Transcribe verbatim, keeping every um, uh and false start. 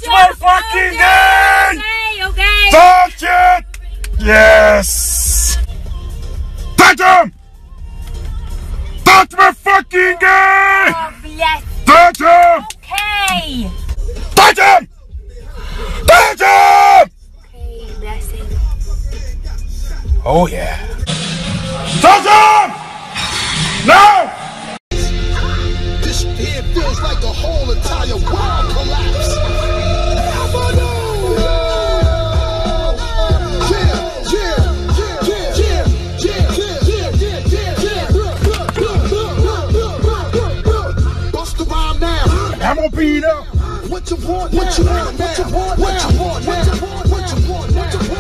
my fucking okay, game! Okay, okay. Touch it! Yes! Touch him! Touch my fucking game! Oh, bless. Touch him! Okay. Touch him! Touch him! Okay, blessing. Oh yeah. Touch him! No! This here feels like a whole entire world collapse. Bust the rhyme now. I'm gonna beat up. What you want? What you want? What you want? What you want? What you want? What you want? What you want?